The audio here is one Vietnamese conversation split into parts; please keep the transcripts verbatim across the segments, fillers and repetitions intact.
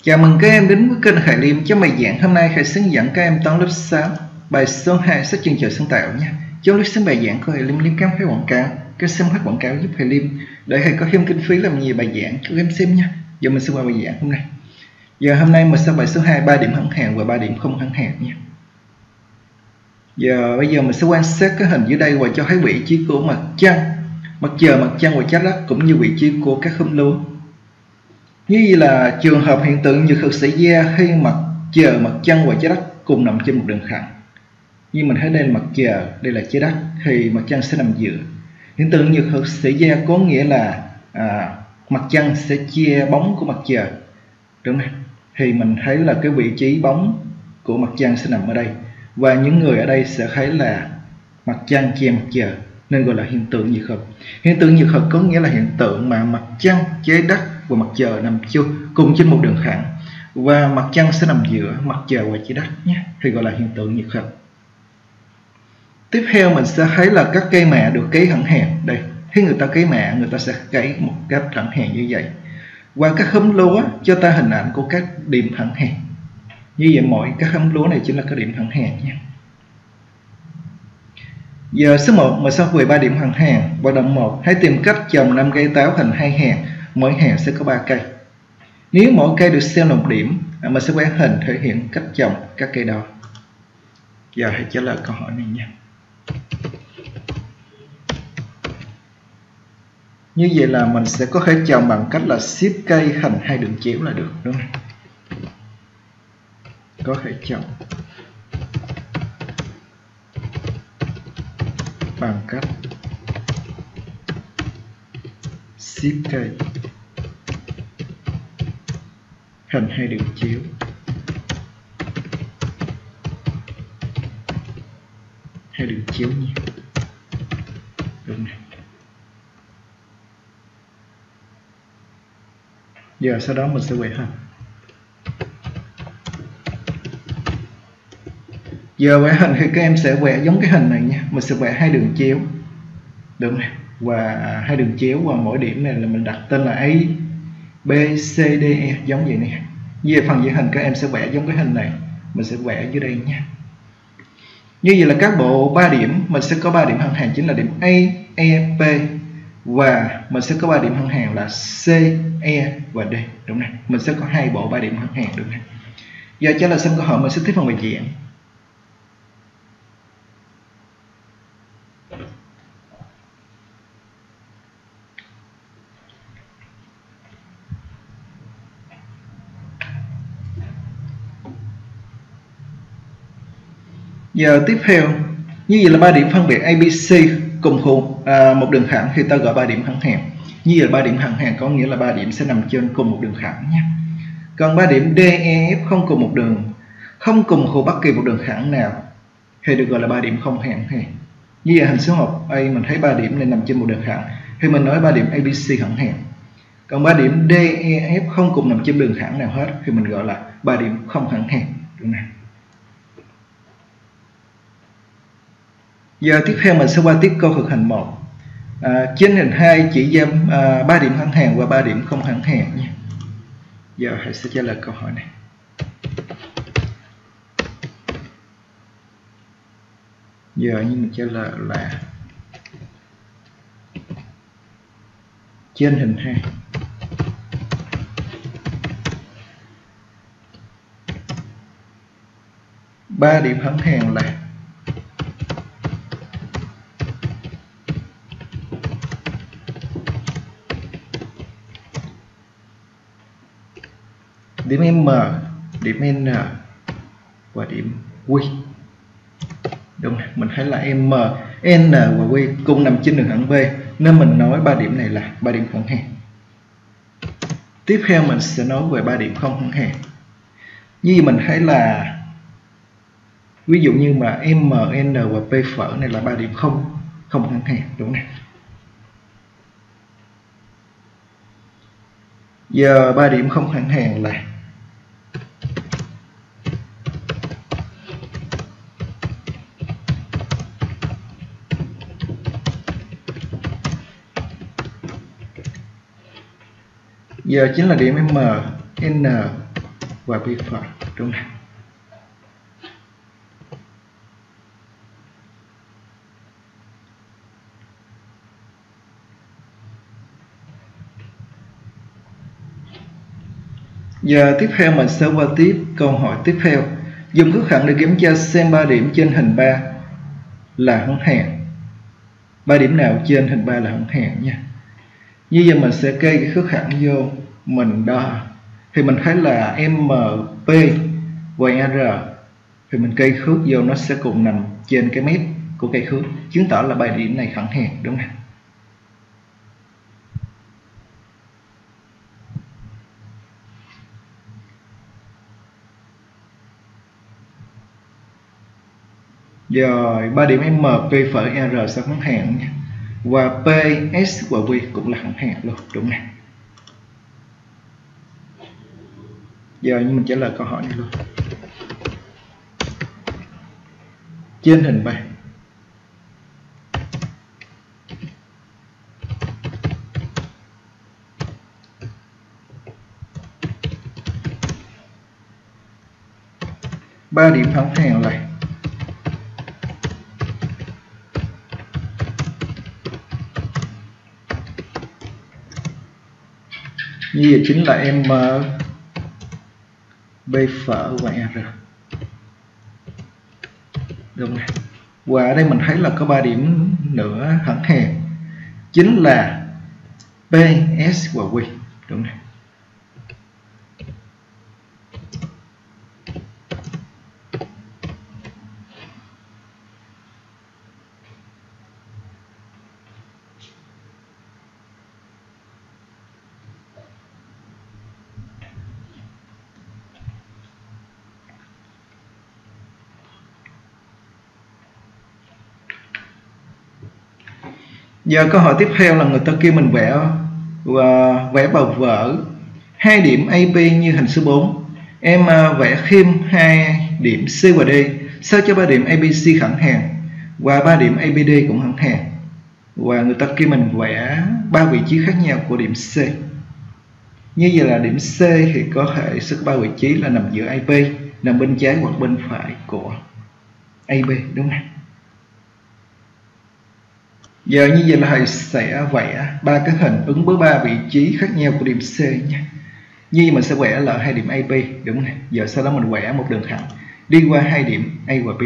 Chào mừng các em đến với kênh Khải Liêm. Trong bài giảng hôm nay, Khải hướng dẫn các em toán lớp sáu, bài số hai sách chương trình sáng tạo nhé. Trong lúc xem bài giảng của Khải Liêm liên kết với quảng cáo, các xem hết quảng cáo giúp Khải Liêm để Khải có thêm kinh phí làm nhiều bài giảng cho các em xem nha. Giờ mình sẽ qua bài giảng hôm nay. Giờ hôm nay mình sẽ bài số hai, ba điểm thẳng hàng và ba điểm không thẳng hàng nha. Giờ bây giờ mình sẽ quan sát cái hình dưới đây và cho thấy vị trí của mặt trăng, mặt trời, mặt trăng và trái đất cũng như vị trí của các khóm lúa. Như vậy là trường hợp hiện tượng nhiệt cực xảy ra khi mặt trời, mặt trăng và trái đất cùng nằm trên một đường thẳng. Như mình thấy đây là mặt trời, đây là trái đất, thì mặt trăng sẽ nằm giữa. Hiện tượng nhiệt cực xảy ra có nghĩa là à, mặt trăng sẽ che bóng của mặt trời, đúng không? Thì mình thấy là cái vị trí bóng của mặt trăng sẽ nằm ở đây, và những người ở đây sẽ thấy là mặt trăng che mặt trời, nên gọi là hiện tượng nhiệt cực. Hiện tượng nhiệt cực có nghĩa là hiện tượng mà mặt trăng, trái đất và mặt trời nằm chung cùng trên một đường thẳng, và mặt trăng sẽ nằm giữa mặt trời và trái đất nhé, thì gọi là hiện tượng nhiệt cực. Tiếp theo mình sẽ thấy là các cây mạ được cấy thẳng hàng. Đây, khi người ta cấy mạ, người ta sẽ cấy một cách thẳng hàng như vậy, và các khóm lúa cho ta hình ảnh của các điểm thẳng hàng. Như vậy mỗi các khóm lúa này chính là các điểm thẳng hàng nhé. Giờ số một mình sẽ về ba điểm thẳng hàng. Hoạt động một, hãy tìm cách trồng năm cây táo thành hai hàng, mỗi hàng sẽ có ba cây. Nếu mỗi cây được xem là một điểm, mình sẽ vẽ hình thể hiện cách trồng các cây đó. Giờ hãy trả lời câu hỏi này nha. Như vậy là mình sẽ có thể trồng bằng cách là xếp cây thành hai đường chéo là được, đúng không? Có thể trồng bằng cách xếp cây thành hai đường chéo. Hai đường chéo nha. Đúng này. Giờ sau đó mình sẽ vẽ hình. Giờ vẽ hình thì các em sẽ vẽ giống cái hình này nha. Mình sẽ vẽ hai đường chéo, đúng này, và hai đường chéo, và mỗi điểm này là mình đặt tên là A, B, C, D, E, giống vậy này. Về phần vẽ hình các em sẽ vẽ giống cái hình này, mình sẽ vẽ dưới đây nha. Như vậy là các bộ ba điểm, mình sẽ có ba điểm thẳng hàng chính là điểm A, E, P, và mình sẽ có ba điểm thẳng hàng là C, E và D, đúng này. Mình sẽ có hai bộ ba điểm thẳng hàng, đúng này. Giờ trả lời xong câu hỏi, mình sẽ tiếp phần bài giảng. Giờ tiếp theo, như vậy là ba điểm phân biệt A, B, C cùng thuộc à, một đường thẳng thì ta gọi ba điểm thẳng hàng. Như vậy ba điểm thẳng hàng có nghĩa là ba điểm sẽ nằm trên cùng một đường thẳng nhé. Còn ba điểm D, E, F không cùng một đường, không cùng thuộc bất kỳ một đường thẳng nào thì được gọi là ba điểm không thẳng hàng. Như vậy hình số một A mình thấy ba điểm này nằm trên một đường thẳng thì mình nói ba điểm A, B, C thẳng hàng. Còn ba điểm D, E, F không cùng nằm trên đường thẳng nào hết thì mình gọi là ba điểm không thẳng hàng, đúng này. Giờ tiếp theo mình sẽ qua tiếp câu thực hành một. À, trên hình hai chỉ ra à, ba điểm thẳng hàng và ba điểm không thẳng hàng nha. Giờ hãy sẽ trả lời câu hỏi này. Giờ như mình trả lời là trên hình hai ba điểm thẳng hàng là điểm M, điểm N và điểm Q. Đúng rồi, mình thấy là M, N và Q cùng nằm trên đường thẳng V, nên mình nói ba điểm này là ba điểm thẳng hàng. Tiếp theo mình sẽ nói về ba điểm không thẳng hàng. Như mình thấy là ví dụ như mà M, N và P phở này là ba điểm không không thẳng hàng, đúng này. Giờ ba điểm không thẳng hàng là giờ chính là điểm M, N và B phở, đúng này. Giờ tiếp theo mình sẽ qua tiếp câu hỏi tiếp theo. Dùng khước hẳn để kiểm tra xem ba điểm trên hình ba là hẳn hàng. Ba điểm nào trên hình ba là hẳn hàng nha. Như giờ mình sẽ kê cái khước hẳn vô, mình đo thì mình thấy là em pê và R thì mình cây khước vô nó sẽ cùng nằm trên cái mép của cây khước, chứng tỏ là ba điểm này hẳn hàng, đúng không? Rồi ba điểm M, P phẩy R sẽ hẳn hàng nha. Và P, S và V cũng là hẳn hàng luôn, đúng không? Giờ như mình trả lời câu hỏi này luôn. Trên hình ba ba điểm hẳn hàng là như vậy chính là M, B phở và R, đúng này. Và ở đây mình thấy là có ba điểm nữa hẳn hàng, chính là P, S và V, đúng này. Giờ câu hỏi tiếp theo là người ta kêu mình vẽ và vẽ vào vở hai điểm a bê như hình số bốn. Em vẽ thêm hai điểm C và D sao cho ba điểm a bê xê hẳn hàng và ba điểm a bê đê cũng hẳn hàng. Và người ta kêu mình vẽ ba vị trí khác nhau của điểm C. Như vậy là điểm C thì có hệ số ba vị trí là nằm giữa a bê, nằm bên trái hoặc bên phải của a bê, đúng không? Giờ như vậy là thầy sẽ vẽ ba cái hình ứng với ba vị trí khác nhau của điểm C nha. Như vậy mình sẽ vẽ là hai điểm a bê, đúng không? Giờ sau đó mình vẽ một đường thẳng đi qua hai điểm A và B.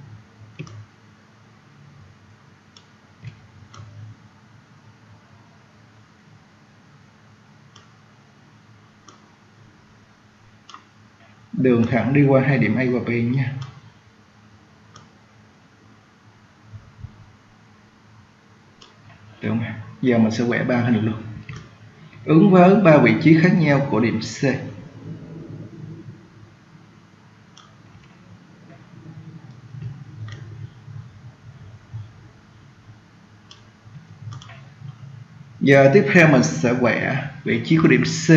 Đường thẳng đi qua hai điểm A và B nha. Đúng không? Giờ mình sẽ vẽ ba hình luôn ứng với ba vị trí khác nhau của điểm C. Giờ tiếp theo mình sẽ vẽ vị trí của điểm C.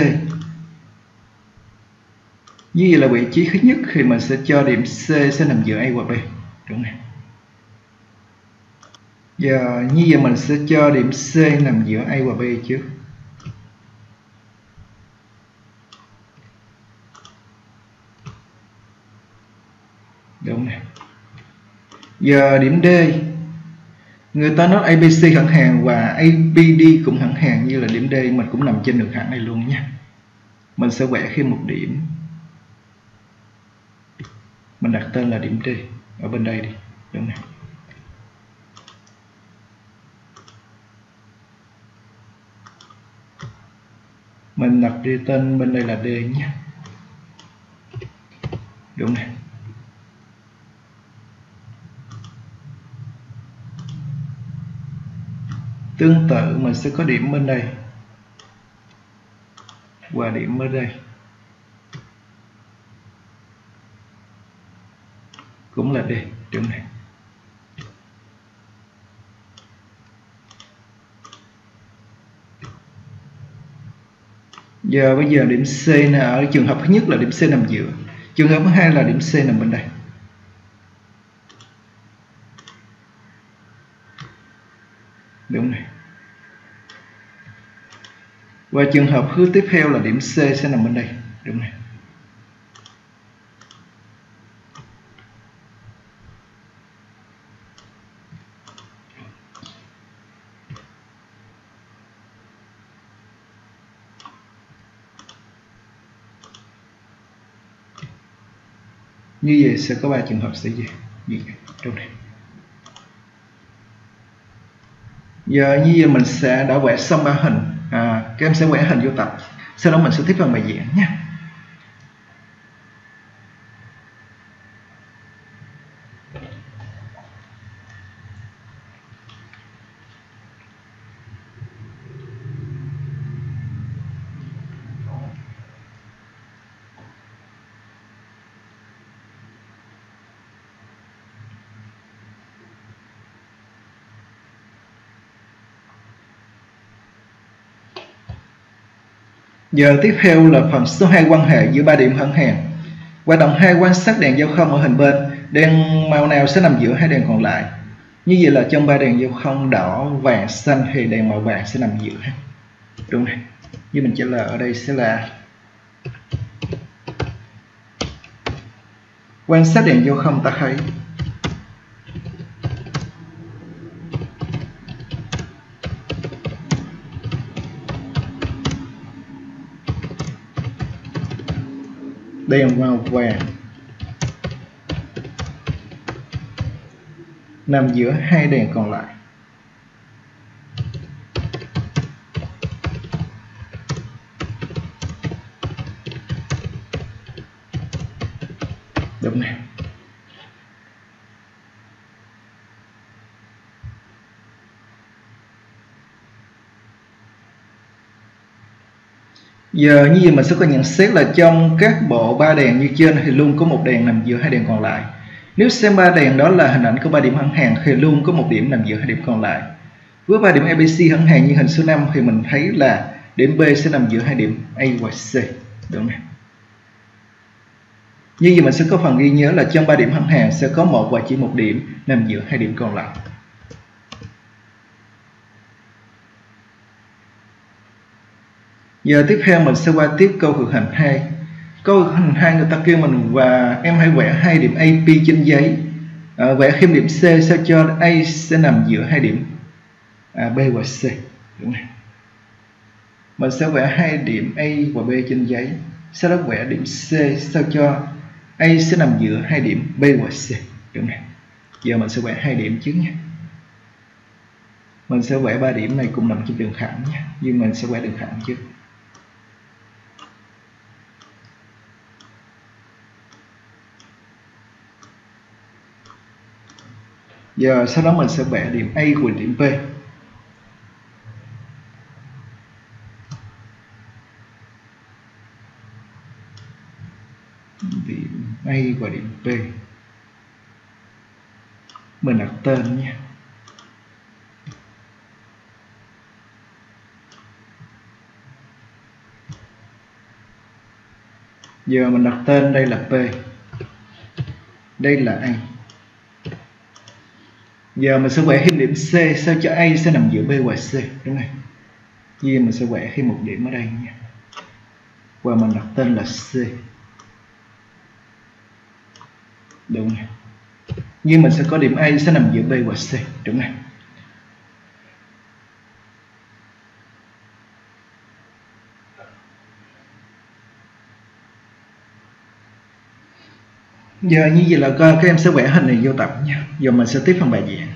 Như vậy là vị trí thứ nhất thì mình sẽ cho điểm C sẽ nằm giữa A và B, đúng không? Giờ như vậy mình sẽ cho điểm C nằm giữa A và B trước. Đúng này. Giờ điểm D, người ta nói a bê xê hẳn hàng và a bê đê cũng hẳn hàng, như là điểm D mình cũng nằm trên đường thẳng này luôn nha. Mình sẽ vẽ thêm một điểm, mình đặt tên là điểm D ở bên đây đi, đúng này. Mình đặt đi tên bên đây là D nhé, đúng này. Tương tự mình sẽ có điểm bên đây và điểm ở đây cũng là D, đúng này. Giờ bây giờ điểm C này, ở trường hợp thứ nhất là điểm C nằm giữa, trường hợp thứ hai là điểm C nằm bên đây. Đúng này. Và trường hợp thứ tiếp theo là điểm C sẽ nằm bên đây, đúng này. Như vậy sẽ có ba trường hợp xảy ra như vậy trong này. Giờ như vậy mình sẽ đã vẽ xong ba hình. À, các em sẽ vẽ hình vô tập, sau đó mình sẽ tiếp vào bài giảng nhé. Giờ tiếp theo là phần số hai, quan hệ giữa ba điểm hẳn hàng. Hoạt động hai, quan sát đèn giao thông ở hình bên, đèn màu nào sẽ nằm giữa hai đèn còn lại. Như vậy là trong ba đèn giao thông đỏ, vàng, xanh thì đèn màu vàng sẽ nằm giữa. Đúng này. Như mình trả lời ở đây sẽ là quan sát đèn giao thông ta thấy đèn màu vàng nằm giữa hai đèn còn lại. Đúng này. Giờ như vậy mình sẽ có nhận xét là trong các bộ ba đèn như trên thì luôn có một đèn nằm giữa hai đèn còn lại. Nếu xem ba đèn đó là hình ảnh của ba điểm hẳn hàng thì luôn có một điểm nằm giữa hai điểm còn lại. Với ba điểm a bê xê hẳn hàng như hình số năm thì mình thấy là điểm B sẽ nằm giữa hai điểm A và C. Đúng không? Như vậy mình sẽ có phần ghi nhớ là trong ba điểm hẳn hàng sẽ có một và chỉ một điểm nằm giữa hai điểm còn lại. Giờ tiếp theo mình sẽ qua tiếp câu thực hành hai. Câu thực hành hai người ta kêu mình và em hãy vẽ hai điểm A P trên giấy. À, vẽ thêm điểm C sao cho A sẽ nằm giữa hai điểm à, B và C. Đúng này. Mình sẽ vẽ hai điểm A và B trên giấy. Sau đó vẽ điểm C sao cho A sẽ nằm giữa hai điểm B và C. Đúng này. Giờ mình sẽ vẽ hai điểm trước nhé. Mình sẽ vẽ ba điểm này cùng nằm trên đường thẳng nhé. Nhưng mình sẽ vẽ đường thẳng trước. Giờ sau đó mình sẽ vẽ điểm A của điểm B. Điểm A và điểm B. Mình đặt tên nha. Giờ mình đặt tên đây là P. Đây là A. Giờ mình sẽ vẽ thêm điểm C sao cho A sẽ nằm giữa B và C. Đúng không? Giờ mình sẽ vẽ thêm một điểm ở đây nha. Và mình đặt tên là C. Đúng không? Nhưng mình sẽ có điểm A sẽ nằm giữa B và C. Đúng không? Giờ như vậy là các em sẽ vẽ hình này vô tập nha. Giờ mình sẽ tiếp phần bài giảng.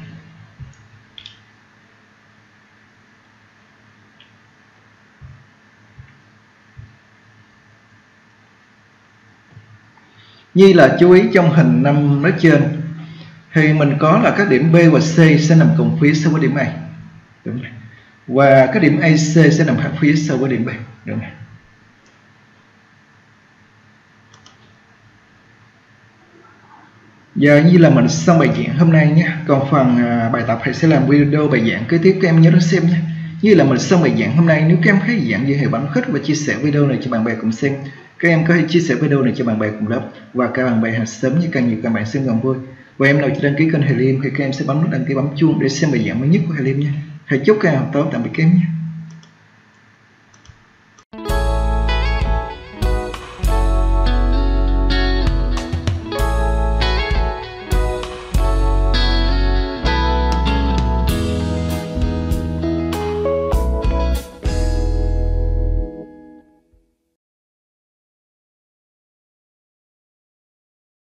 Như là chú ý trong hình năm nói trên thì mình có là các điểm B và C sẽ nằm cùng phía so với điểm A. Đúng rồi. Và các điểm A C sẽ nằm khác phía so với điểm B. Đúng rồi. Giờ như là mình xong bài giảng hôm nay nhé. Còn phần à, bài tập thầy sẽ làm video bài giảng kế tiếp, các em nhớ đón xem nhé. Như là mình xong bài giảng hôm nay, nếu các em thấy giảng gì hãy bấm thích và chia sẻ video này cho bạn bè cùng xem. Các em có thể chia sẻ video này cho bạn bè cùng lớp và các bạn bè hàng sớm như càng nhiều các bạn xem càng vui. Và em nào chưa đăng ký kênh Thầy Liêm thì các em sẽ bấm nút đăng ký, bấm chuông để xem bài giảng mới nhất của Thầy Liêm nhé. Thầy chúc các em học tốt, tạm biệt các em nhé.